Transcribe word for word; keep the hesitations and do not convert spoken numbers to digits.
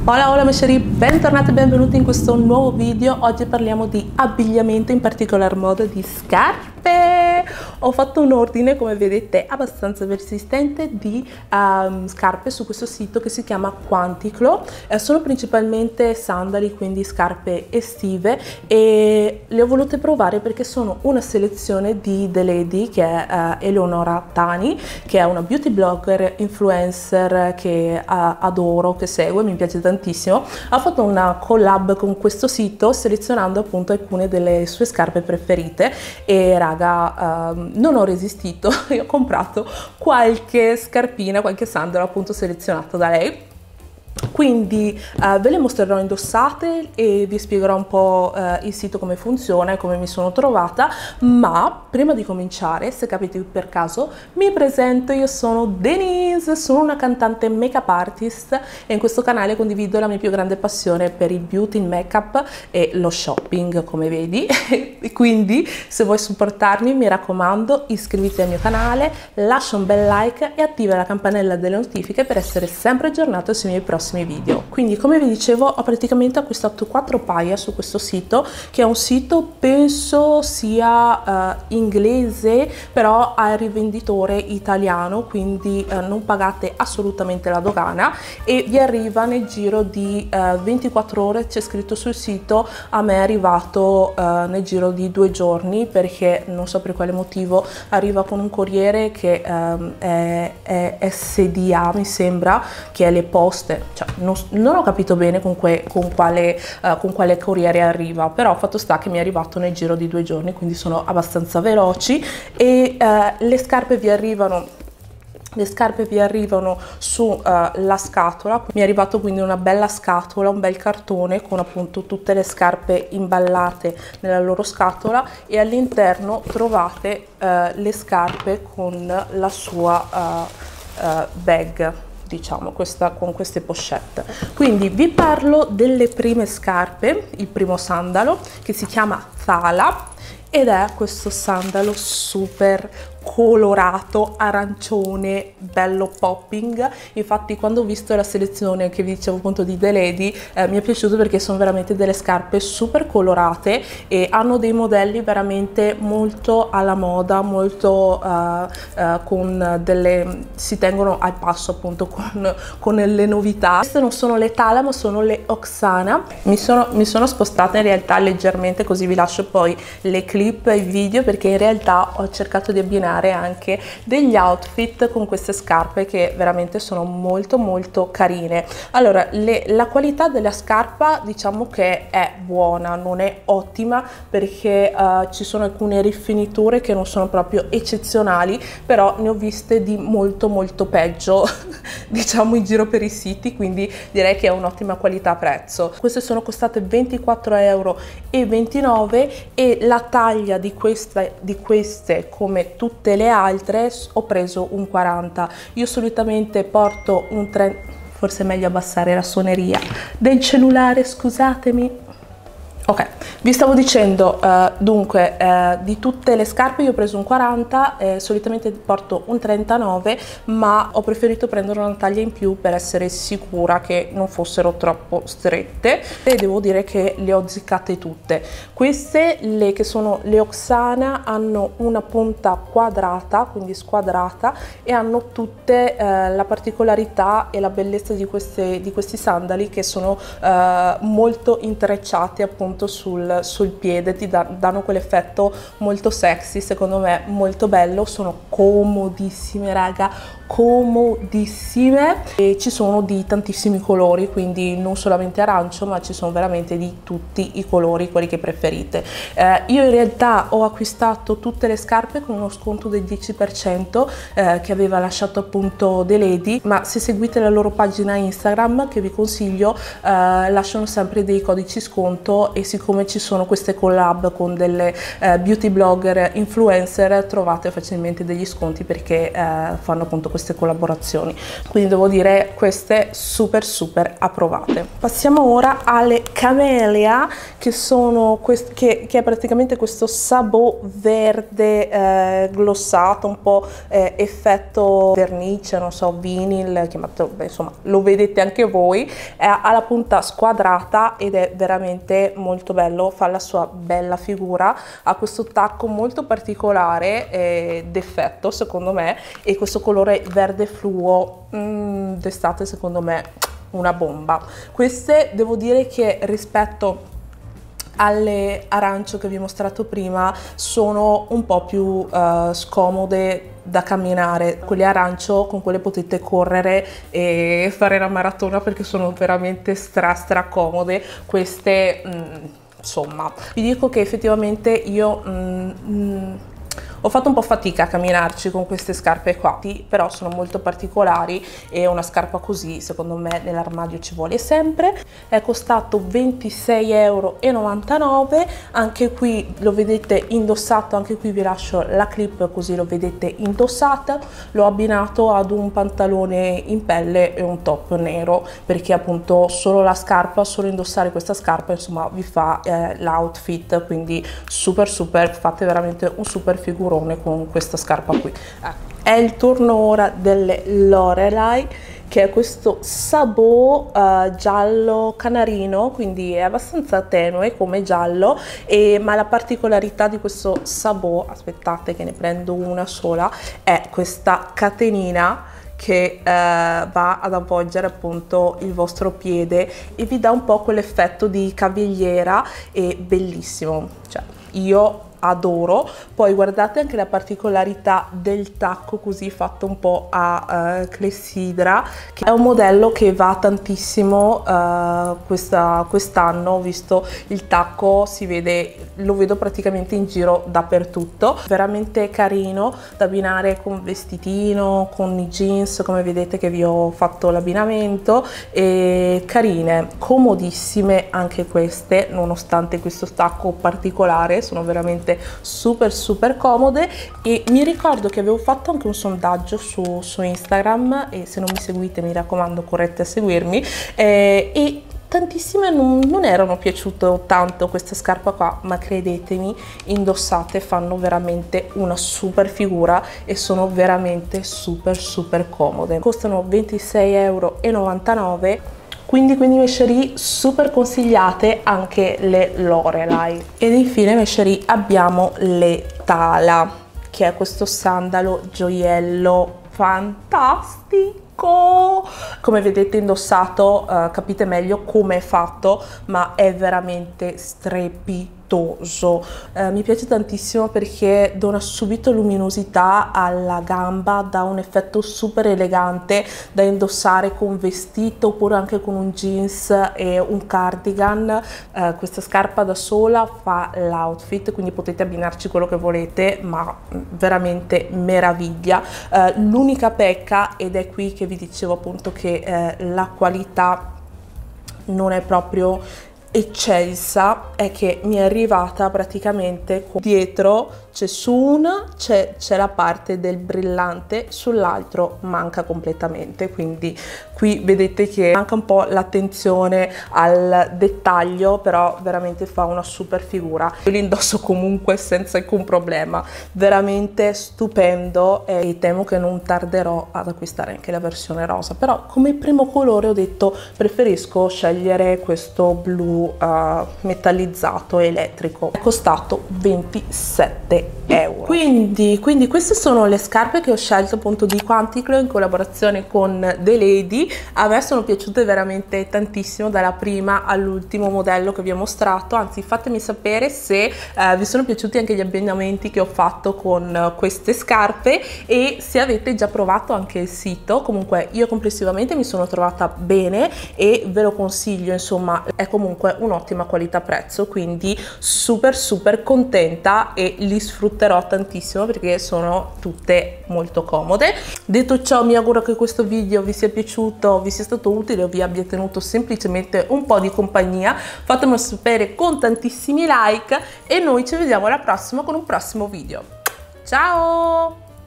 Hola hola amici, bentornati e benvenuti in questo nuovo video. Oggi parliamo di abbigliamento, in particolar modo di scarpe. Ho fatto un ordine, come vedete, abbastanza persistente di um, scarpe su questo sito che si chiama Quanticlo. Eh, sono principalmente sandali, quindi scarpe estive, e le ho volute provare perché sono una selezione di The Lady, che è uh, Eleonora Tani, che è una beauty blogger, influencer che uh, adoro, che segue, mi piace tantissimo. Ha fatto una collab con questo sito selezionando appunto alcune delle sue scarpe preferite e raga, uh, non ho resistito e ho comprato qualche scarpina, qualche sandalo appunto selezionato da lei. Quindi uh, ve le mostrerò indossate e vi spiegherò un po' uh, il sito, come funziona e come mi sono trovata. Ma prima di cominciare, se capite per caso, mi presento: io sono Denise, sono una cantante make-up artist e in questo canale condivido la mia più grande passione per il beauty, il make-up e lo shopping, come vedi. E quindi se vuoi supportarmi, mi raccomando, iscriviti al mio canale, lascia un bel like e attiva la campanella delle notifiche per essere sempre aggiornato sui miei prossimi video. Quindi, come vi dicevo, ho praticamente acquistato quattro paia su questo sito, che è un sito penso sia uh, inglese, però ha il rivenditore italiano, quindi uh, non pagate assolutamente la dogana e vi arriva nel giro di uh, ventiquattro ore. C'è scritto sul sito, a me è arrivato uh, nel giro di due giorni, perché non so per quale motivo arriva con un corriere che um, è, è S D A, mi sembra, che è le poste. Cioè, non, non ho capito bene con, que, con, quale, uh, con quale corriere arriva, però fatto sta che mi è arrivato nel giro di due giorni, quindi sono abbastanza veloci. E uh, le scarpe vi arrivano le scarpe vi arrivano su uh, la scatola. Mi è arrivato quindi una bella scatola, un bel cartone con appunto tutte le scarpe imballate nella loro scatola, e all'interno trovate uh, le scarpe con la sua uh, uh, bag, diciamo, questa con queste pochette. Quindi vi parlo delle prime scarpe. Il primo sandalo, che si chiama Thala, ed è questo sandalo super colorato, arancione, bello popping. Infatti, quando ho visto la selezione che vi dicevo appunto di The Lady, eh, mi è piaciuto perché sono veramente delle scarpe super colorate e hanno dei modelli veramente molto alla moda, molto uh, uh, con delle, si tengono al passo appunto con, con le novità. Queste non sono le Thala, ma sono le Oksana. Mi sono, mi sono spostata in realtà leggermente, così vi lascio poi le clip e i video, perché in realtà ho cercato di abbinare anche degli outfit con queste scarpe che veramente sono molto molto carine. Allora, le, la qualità della scarpa diciamo che è buona, non è ottima, perché uh, ci sono alcune rifiniture che non sono proprio eccezionali, però ne ho viste di molto molto peggio diciamo in giro per i siti, quindi direi che è un'ottima qualità prezzo. Queste sono costate ventiquattro euro e ventinove, e la taglia di queste, di queste come tutte le altre, ho preso un quaranta. Io solitamente porto un trenta, forse è meglio abbassare la suoneria del cellulare, scusatemi. Ok, vi stavo dicendo, uh, dunque, uh, di tutte le scarpe io ho preso un quaranta, eh, solitamente porto un trentanove, ma ho preferito prendere una taglia in più per essere sicura che non fossero troppo strette, e devo dire che le ho azzeccate tutte. Queste, le che sono le Oksana, hanno una punta quadrata, quindi squadrata, e hanno tutte uh, la particolarità e la bellezza di, queste, di questi sandali, che sono uh, molto intrecciati appunto sul, sul piede, ti da, danno quell'effetto molto sexy, secondo me molto bello. Sono comodissime raga, comodissime, e ci sono di tantissimi colori, quindi non solamente arancio, ma ci sono veramente di tutti i colori, quelli che preferite. Eh, io in realtà ho acquistato tutte le scarpe con uno sconto del dieci per cento eh, che aveva lasciato appunto The Lady, ma se seguite la loro pagina Instagram, che vi consiglio, eh, lasciano sempre dei codici sconto, e siccome ci sono queste collab con delle eh, beauty blogger influencer, trovate facilmente degli sconti, perché eh, fanno appunto queste collaborazioni, quindi devo dire queste super super approvate. Passiamo ora alle Camellia, che sono quest che, che è praticamente questo sabò verde eh, glossato, un po' eh, effetto vernice, non so, vinyl, chiamato, beh, insomma lo vedete anche voi. È, ha la punta squadrata ed è veramente molto bello, fa la sua bella figura, ha questo tacco molto particolare eh, d'effetto secondo me, e questo colore verde fluo mm, d'estate secondo me una bomba. Queste devo dire che rispetto alle arancio che vi ho mostrato prima sono un po' più uh, scomode da camminare. Quelle arancio, con quelle potete correre e fare la maratona perché sono veramente stra stra comode. Queste mm, insomma, vi dico che effettivamente io mm, mm, ho fatto un po' fatica a camminarci con queste scarpe qua, però sono molto particolari e una scarpa così secondo me nell'armadio ci vuole sempre. È costato ventisei e novantanove euro, anche qui lo vedete indossato, anche qui vi lascio la clip così lo vedete indossato. L'ho abbinato ad un pantalone in pelle e un top nero, perché appunto solo la scarpa, solo indossare questa scarpa insomma vi fa eh, l'outfit, quindi super super, fate veramente un super figurone con questa scarpa qui. È il turno ora delle Lorelei, che è questo sabò uh, giallo canarino, quindi è abbastanza tenue come giallo, e, ma la particolarità di questo sabò, aspettate che ne prendo una sola, è questa catenina che uh, va ad avvolgere appunto il vostro piede e vi dà un po' quell'effetto di cavigliera, e bellissimo, cioè io adoro. Poi guardate anche la particolarità del tacco così fatto un po' a uh, clessidra, che è un modello che va tantissimo uh, questa, quest'anno. Ho visto il tacco, si vede, lo vedo praticamente in giro dappertutto, veramente carino da abbinare con vestitino, con i jeans, come vedete che vi ho fatto l'abbinamento, e carine, comodissime anche queste, nonostante questo tacco particolare sono veramente super super comode. E mi ricordo che avevo fatto anche un sondaggio su, su Instagram, e se non mi seguite mi raccomando correte a seguirmi, eh, e tantissime non, non erano piaciute tanto questa scarpa qua, ma credetemi, indossate fanno veramente una super figura e sono veramente super super comode. Costano ventisei e novantanove euro, quindi quindi mescerie super consigliate anche le Lorelei. Ed infine mescerie abbiamo le Tala, che è questo sandalo gioiello fantastico. Come vedete indossato uh, capite meglio come è fatto, ma è veramente strepitoso. Uh, mi piace tantissimo perché dona subito luminosità alla gamba, dà un effetto super elegante da indossare con vestito oppure anche con un jeans e un cardigan. Uh, questa scarpa da sola fa l'outfit, quindi potete abbinarci quello che volete, ma veramente meraviglia. Uh, l'unica pecca, ed è qui che vi dicevo appunto che eh, la qualità non è proprio eccelsa, è che mi è arrivata praticamente dietro c'è su una c'è la parte del brillante, sull'altro manca completamente, quindi qui vedete che manca un po' l'attenzione al dettaglio, però veramente fa una super figura. Io li indosso comunque senza alcun problema, veramente stupendo, e temo che non tarderò ad acquistare anche la versione rosa, però come primo colore ho detto preferisco scegliere questo blu uh, metallizzato elettrico. È costato ventisette euro. Quindi, quindi queste sono le scarpe che ho scelto appunto di Quantico in collaborazione con The Lady. A me sono piaciute veramente tantissimo, dalla prima all'ultimo modello che vi ho mostrato. Anzi, fatemi sapere se eh, vi sono piaciuti anche gli abbinamenti che ho fatto con queste scarpe e se avete già provato anche il sito. Comunque io complessivamente mi sono trovata bene e ve lo consiglio, insomma è comunque un'ottima qualità prezzo, quindi super super contenta e li sfrutterò tantissimo perché sono tutte molto comode. Detto ciò, mi auguro che questo video vi sia piaciuto, vi sia stato utile o vi abbia tenuto semplicemente un po' di compagnia. Fatemelo sapere con tantissimi like e noi ci vediamo alla prossima con un prossimo video. Ciao!